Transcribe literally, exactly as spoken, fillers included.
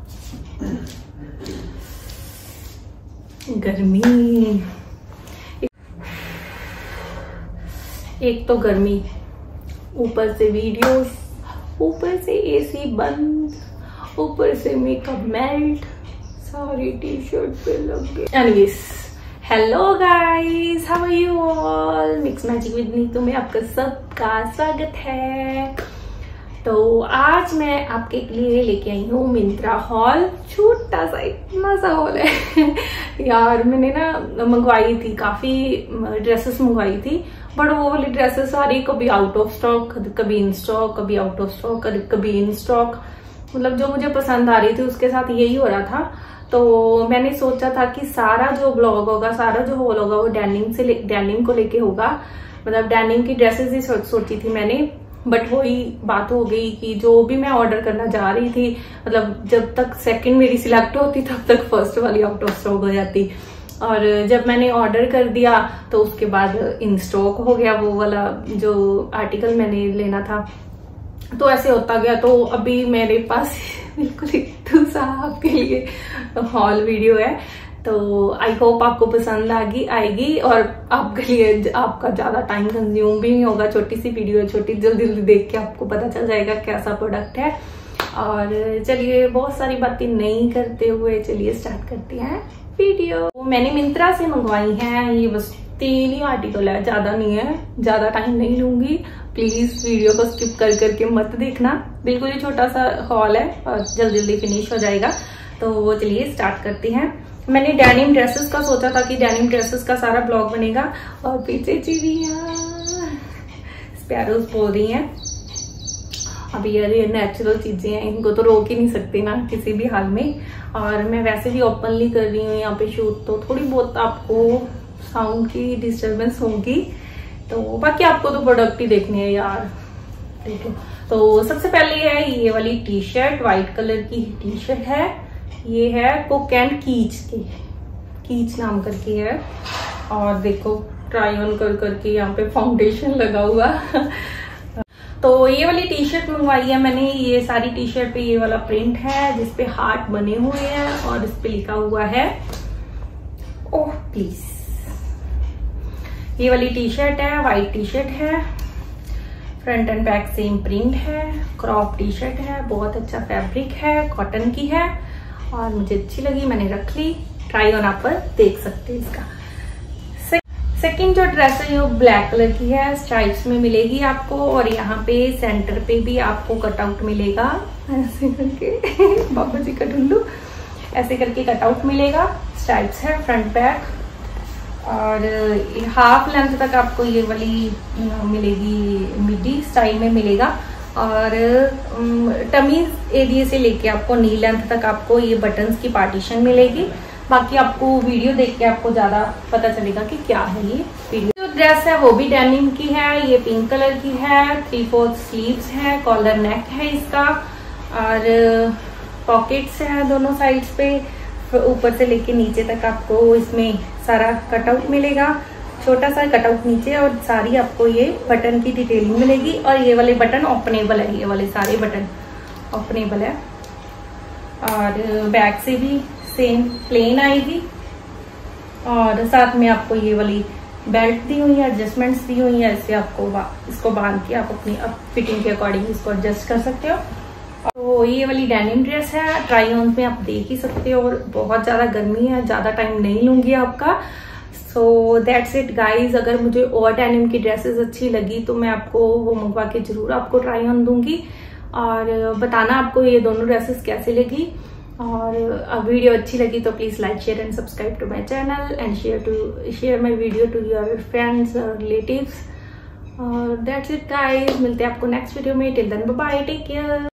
गर्मी, एक तो गर्मी, ऊपर से वीडियोस, ऊपर से एसी बंद, ऊपर से मेकअप मेल्ट, सारी टी शर्ट पे लग गए। Anyways, hello guys, how are you all? Mix magic with Neetu में आपका सबका स्वागत है। तो आज मैं आपके लिए लेके आई हूँ मिंत्रा हॉल। छोटा सा, इतना सा हॉल है यार। मैंने ना मंगवाई थी, काफी ड्रेसेस मंगवाई थी, बट वो वाली ड्रेसेस सारी कभी आउट ऑफ स्टॉक, कभी इन स्टॉक, कभी आउट ऑफ स्टॉक, कभी इन स्टॉक। मतलब जो मुझे पसंद आ रही थी उसके साथ यही हो रहा था। तो मैंने सोचा था कि सारा जो ब्लॉग होगा, सारा जो हॉल होगा वो डेनिम से डेनिम को लेके होगा। मतलब डेनिम की ड्रेसेस ही सोची थी मैंने, बट वही बात हो गई कि जो भी मैं ऑर्डर करना जा रही थी, मतलब जब तक सेकंड मेरी सिलेक्ट होती तब तक फर्स्ट वाली आउट ऑफ स्टॉक हो जाती। और जब मैंने ऑर्डर कर दिया तो उसके बाद इन स्टॉक हो गया वो वाला जो आर्टिकल मैंने लेना था। तो ऐसे होता गया। तो अभी मेरे पास बिल्कुल इतना सा आपके लिए हॉल वीडियो है। तो आई होप आपको पसंद आगी आएगी और आपके लिए आपका ज्यादा टाइम कंज्यूम भी नहीं होगा। छोटी सी वीडियो है, छोटी, जल्दी जल्दी देख के आपको पता चल जाएगा कैसा प्रोडक्ट है। और चलिए बहुत सारी बातें नहीं करते हुए चलिए स्टार्ट करते हैं वीडियो। मैंने मिंत्रा से मंगवाई है, ये बस तीन ही आर्टिकल है, ज्यादा नहीं है, ज्यादा टाइम नहीं लूंगी। प्लीज वीडियो को स्किप कर करके मत देखना, बिल्कुल ही छोटा सा हॉल है और जल्दी जल्दी फिनिश हो जाएगा। तो चलिए स्टार्ट करते हैं। मैंने डेनिम ड्रेसेस का सोचा था कि डेनिम ड्रेसेस का सारा ब्लॉग बनेगा। और पीछे चिड़िया स्पैरोज बोल रही हैं। अभी यार ये नेचुरल चीजें हैं, इनको तो रोक ही नहीं सकते ना किसी भी हाल में। और मैं वैसे भी ओपनली कर रही हूँ यहाँ पे शूट, तो थोड़ी बहुत आपको साउंड की डिस्टरबेंस होगी। तो बाकी आपको तो प्रोडक्ट ही देखने हैं यार, देखो। तो सबसे पहले है ये वाली टी शर्ट, व्हाइट कलर की टी शर्ट है। ये है कुक एंड कीच की, कीच नाम करके है। और देखो ट्राई ऑन कर करके यहाँ पे फाउंडेशन लगा हुआ तो ये वाली टी शर्ट मंगवाई है मैंने। ये सारी टी शर्ट पे ये वाला प्रिंट है जिसपे हार्ट बने हुए हैं और इस पे लिखा हुआ है ओह प्लीज। ये वाली टी शर्ट है, व्हाइट टी शर्ट है, front and back same print है, क्रॉप टी शर्ट है, बहुत अच्छा फैब्रिक है, कॉटन की है और मुझे अच्छी लगी, मैंने रख ली। ट्राई ऑन आप पर देख सकते हैं इसका। सेकंड जो ड्रेस है वो ब्लैक कलर की है, स्ट्राइप्स में मिलेगी आपको। और यहाँ पे सेंटर पे भी आपको कटआउट मिलेगा ऐसे करके बाबा जी का ढुल्लू, ऐसे करके कटआउट मिलेगा। स्ट्राइप्स है फ्रंट बैक और हाफ लेंथ तक आपको ये वाली मिलेगी, मिडी स्टाइल में मिलेगा। और टमीज एरिया से लेके आपको नी लेंथ तक आपको ये बटन्स की पार्टीशन मिलेगी। बाकी आपको वीडियो देख के आपको ज्यादा पता चलेगा कि क्या है ये वीडियो। जो ड्रेस है वो भी डेनिम की है, ये पिंक कलर की है, थ्री फोर्थ स्लीव्स है, कॉलर नेक है इसका और पॉकेट्स है दोनों साइड्स पे। ऊपर से लेके नीचे तक आपको इसमें सारा कटआउट मिलेगा, छोटा सा कटआउट नीचे और सारी आपको ये बटन की डिटेलिंग मिलेगी। और ये वाले बटन ओपनेबल है, ये वाले सारे बटन ओपनेबल है। और बैक से भी सेम प्लेन आएगी और साथ में आपको ये वाली बेल्ट दी हुई है, एडजस्टमेंट्स दी हुई है। इससे आपको इसको बांध के आप अपनी फिटिंग के अकॉर्डिंग इसको एडजस्ट कर सकते हो। तो ये वाली डेनिम ड्रेस है, ट्राई ऑन में आप देख ही सकते हो। और बहुत ज्यादा गर्मी है, ज्यादा टाइम नहीं लूंगी आपका। So that's it guys. अगर मुझे और डेनिम की ड्रेसेस अच्छी लगी तो मैं आपको वो मंगवा के जरूर आपको ट्राई ऑन दूंगी और बताना आपको ये दोनों ड्रेसेस कैसी लगी। और अब वीडियो अच्छी लगी तो please like share and subscribe to my channel and share to share my video to your friends और रिलेटिव्स। और दैट्स इट गाइज, मिलते हैं आपको नेक्स्ट वीडियो में। Till then bye bye, take care.